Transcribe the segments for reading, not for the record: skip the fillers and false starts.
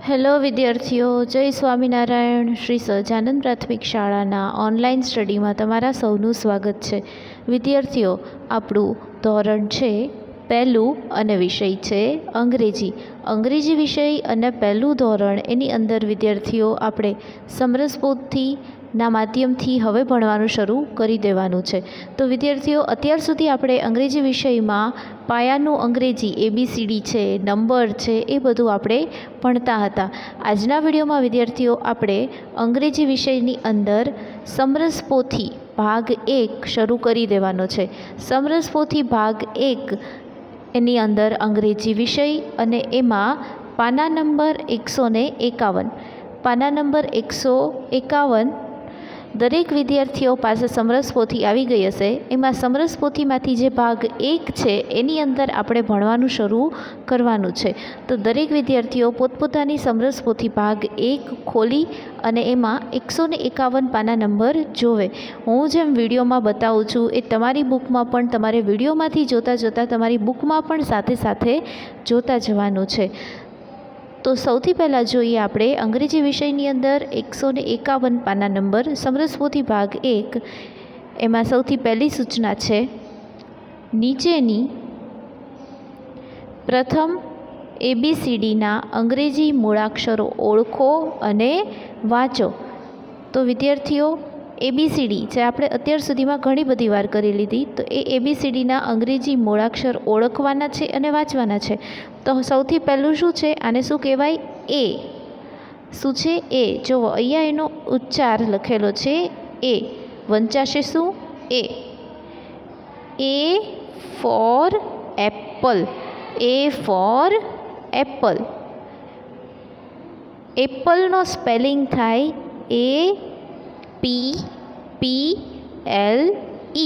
Hello વિદ્યાર્થીઓ, જય સ્વામિનારાયણ. શ્રી સહજાનંદ પ્રાથમિક શાળાના ઓનલાઈન સ્ટડીમાં તમારા સૌનું સ્વાગત છે. વિદ્યાર્થીઓ, આપણું ધોરણ છે પહેલું અને વિષય છે અંગ્રેજી. અંગ્રેજી વિષય અને પહેલું ધોરણ એની અંદર વિદ્યાર્થીઓ આપણે સમરસ પોથીના માધ્યમથી હવે ભણવાનું શરૂ કરી દેવાનું છે. તો વિદ્યાર્થીઓ, અત્યાર સુધી આપણે અંગ્રેજી વિષયમાં પાયાનું અંગ્રેજી ABCD છે, નંબર છે, એ બધું આપણે ભણતા હતા. આજના વિડીયોમાં વિદ્યાર્થીઓ આપણે અંગ્રેજી વિષયની અંદર સમરસ પોથી ભાગ 1 શરૂ કરી દેવાનો છે. સમરસ પોથી ભાગ 1 એની અંદર અંગ્રેજી વિષય અને એમાં પાના નંબર 151. પાના નંબર 151 દરેક વિદ્યાર્થીઓ પાસે સમરસ પોથી આવી ગઈ હશે. એમાં સમરસ પોથીમાંથી જે ભાગ 1 છે એની અંદર આપણે ભણવાનું શરૂ કરવાનું છે. તો દરેક વિદ્યાર્થીઓ પોતપોતાની સમરસ પોથી ભાગ 1 ખોલી અને એમાં 151 પાના નંબર જોવે. હું જેમ વિડીયોમાં બતાવું છું એ તમારી બુકમાં પણ તમારે વિડીયોમાંથી જોતાં તમારી બુકમાં પણ સાથે સાથે જોતા જવાનું છે. તો સૌથી પહેલાં જોઈએ આપણે અંગ્રેજી વિષયની અંદર 151 પાના નંબર સમરસ પોથી ભાગ 1. એમાં સૌથી પહેલી સૂચના છે, નીચેની પ્રથમ ABCDના અંગ્રેજી મૂળાક્ષરો ઓળખો અને વાંચો. તો વિદ્યાર્થીઓ, ABCD જે આપણે અત્યાર સુધીમાં ઘણી બધી વાર કરી લીધી, તો એ ABCDના અંગ્રેજી મૂળાક્ષર ઓળખવાના છે અને વાંચવાના છે. તો સૌથી પહેલું શું છે, આને શું કહેવાય? એ. શું છે? એ. જુઓ, અહીંયા એનો ઉચ્ચાર લખેલો છે એ. વંચાશે શું? A. A for apple. A for apple. એપલનો સ્પેલિંગ થાય APPLE.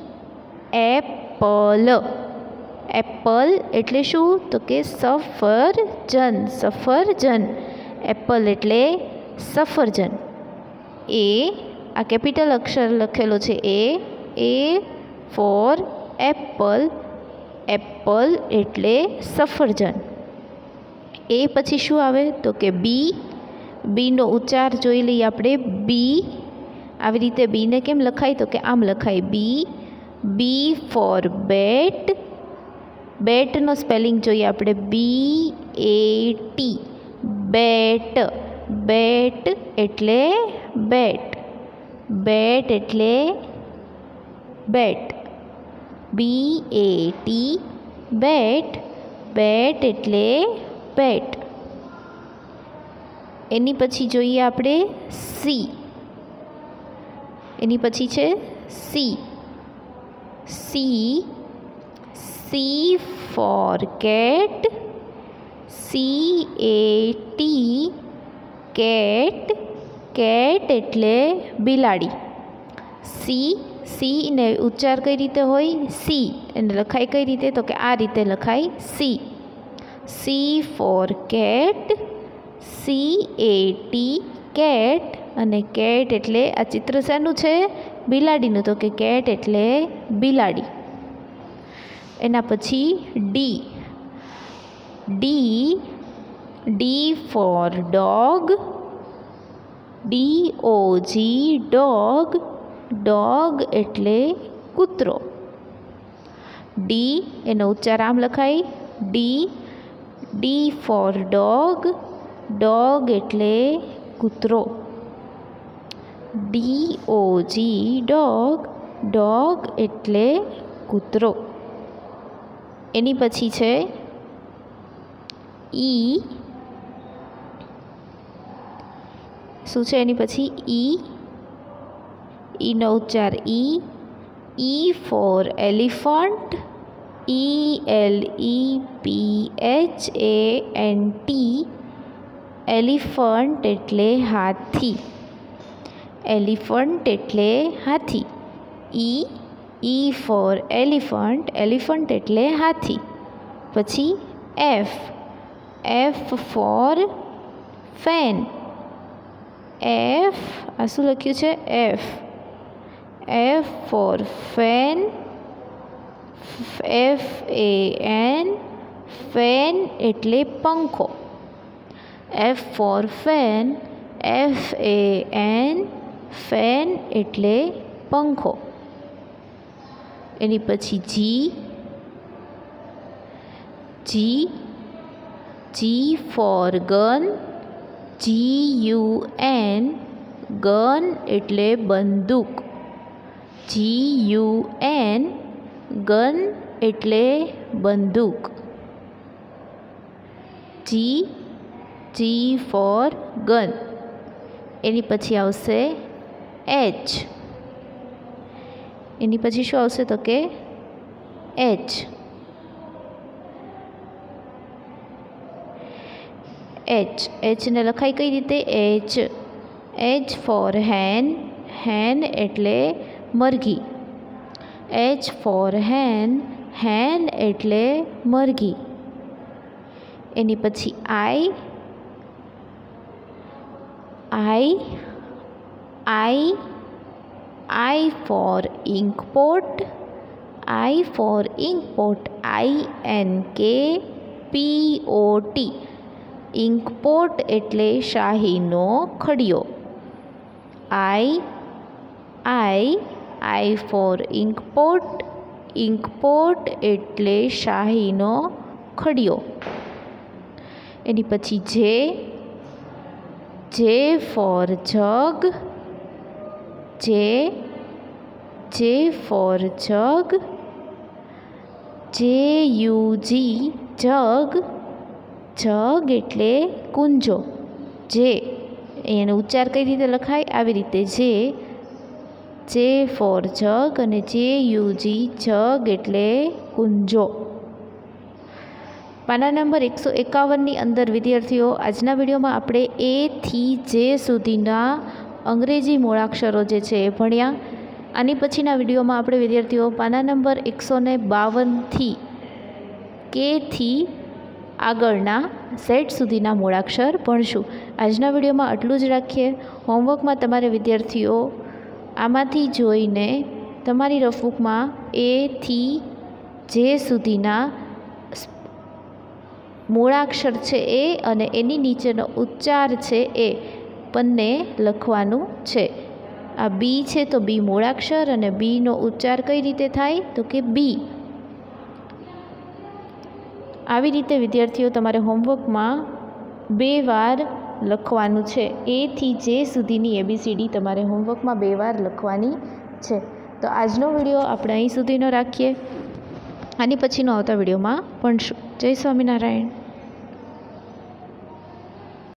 એપલ. એપલ એટલે શું? તો કે સફરજન. સફરજન. એપલ એટલે સફરજન. એ, આ કેપિટલ અક્ષર લખેલો છે A. A for apple. Apple એટલે સફરજન. એ પછી શું આવે? તો કે બી. બીનો ઉચ્ચાર જોઈ લઈએ આપણે. બી. આવી રીતે બીને કેમ લખાય? તો કે આમ લખાય બી. બી ફોર બેટ. બેટનો સ્પેલિંગ જોઈએ આપણે BAT. બેટ. બેટ એટલે બેટ. બેટ એટલે બેટ. BAT. બેટ. બેટ એટલે બેટ. એની પછી જોઈએ આપણે સી. એની પછી છે C. C. C for cat. CAT. Cat. Cat એટલે બિલાડી. સી ને ઉચ્ચાર કઈ રીતે હોય? સી. એને લખાય કઈ રીતે? તો કે આ રીતે લખાય C. C for cat. CAT. Cat. અને કેટ એટલે આ ચિત્ર શેનું છે? બિલાડીનું. તો કે કેટ એટલે બિલાડી. એના પછી D. D. D for dog. DOG. Dog. Dog એટલે કૂતરો. ડી એનો ઉચ્ચાર આમ લખાય D. D for dog. Dog એટલે કૂતરો. DOG. ડોગ. ડોગ એટલે કૂતરો. એની પછી છે ઈ. શું છે એની પછી? ઈ. ઈનો ઉચ્ચાર E. E for elephant. ELEPHANT. Elephant એટલે હાથી. એલિફન્ટ એટલે હાથી. E for elephant. એલિફન્ટ એટલે હાથી. પછી F. F for fan. F. આ શું લખ્યું છે? F. F for fan. FAN. Fan એટલે પંખો. F for fan, FAN, fan એટલે પંખો. એની પછી G for gun, GUN, gun એટલે બંદૂક. GUN, ગન એટલે બંદૂક. G for gun. એની પછી આવશે H. એની પછી શું આવશે તો કે H ને લખાય કઈ રીતે? H for hen, hen એટલે મરઘી. H for hen, hen એટલે મરઘી. એની પછી I for inkpot, I for inkpot, INKPOT. ઇંકપોટ એટલે શાહીનો ખડિયો. I for inkpot, ઇંકપોટ એટલે શાહીનો ખડિયો. એની પછી J for jug, J for jug, JUG, જગ, જગ એટલે કુંજો. એનો ઉચ્ચાર કઈ રીતે લખાય? આવી રીતે J for જગ અને JUG, જગ એટલે કુંજો. પાના નંબર 151ની અંદર વિદ્યાર્થીઓ આજના વિડીયોમાં આપણે A થી J સુધીના અંગ્રેજી મૂળાક્ષરો જે છે એ ભણ્યા. આની પછીના વિડીયોમાં આપણે વિદ્યાર્થીઓ પાના નંબર 152થી K થી આગળના Z સુધીના મૂળાક્ષર ભણશું. આજના વિડીયોમાં આટલું જ રાખીએ. હોમવર્કમાં તમારે વિદ્યાર્થીઓ આમાંથી જોઈને તમારી રફબુકમાં A થી J સુધીના મૂળાક્ષર છે એ અને એની નીચેનો ઉચ્ચાર છે એ બંને લખવાનું છે. આ બી છે તો બી મૂળાક્ષર અને બીનો ઉચ્ચાર કઈ રીતે થાય તો કે બી. આવી રીતે વિદ્યાર્થીઓ તમારે હોમવર્કમાં 2 વાર લખવાનું છે. A થી J સુધીની ABCD તમારે હોમવર્કમાં 2 વાર લખવાની છે. તો આજનો વિડીયો આપણે અહીં સુધીનો રાખીએ. આની પછીનો આવતા વિડીયોમાં ભણશું. જય સ્વામિનારાયણ.